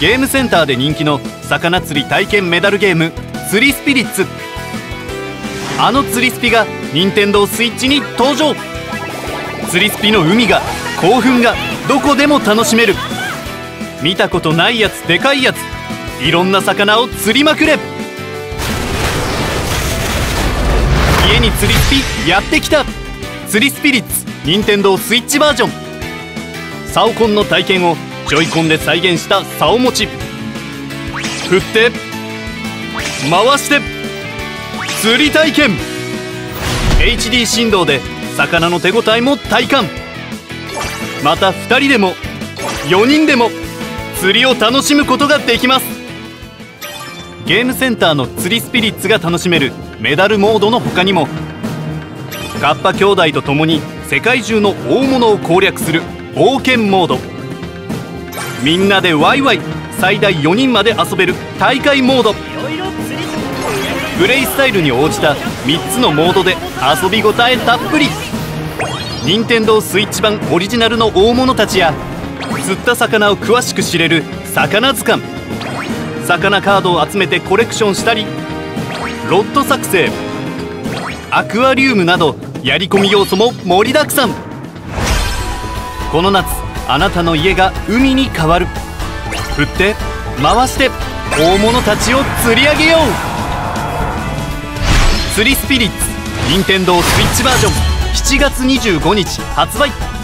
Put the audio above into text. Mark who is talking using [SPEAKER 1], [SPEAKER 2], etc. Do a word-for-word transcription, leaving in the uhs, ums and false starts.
[SPEAKER 1] ゲームセンターで人気の魚釣り体験メダルゲーム釣りスピリッツ。あの釣りスピが任天堂スイッチに登場。釣りスピの海が興奮がどこでも楽しめる。見たことないやつでかいやついろんな魚を釣りまくれ。家に釣りスピやってきた。釣りスピリッツ任天堂スイッチバージョン。サオコンの体験をジョイコンで再現した竿持ち。振って回して釣り体験。 エイチディー 振動で魚の手応えも体感。またふたりでもよにんでも釣りを楽しむことができます。ゲームセンターの釣りスピリッツが楽しめるメダルモードの他にも、カッパ兄弟と共に世界中の大物を攻略する冒険モード。みんなでワイワイ最大よにんまで遊べる大会モード。プレイスタイルに応じたみっつのモードで遊びごたえたっぷり。任天堂スイッチ版オリジナルの大物たちや釣った魚を詳しく知れる魚図鑑、魚カードを集めてコレクションしたり、ロット作成、アクアリウムなどやり込み要素も盛りだくさん。この夏あなたの家が海に変わる。振って回して大物たちを釣り上げよう。釣りスピリッツ任天堂スイッチバージョンしちがつにじゅうごにち発売。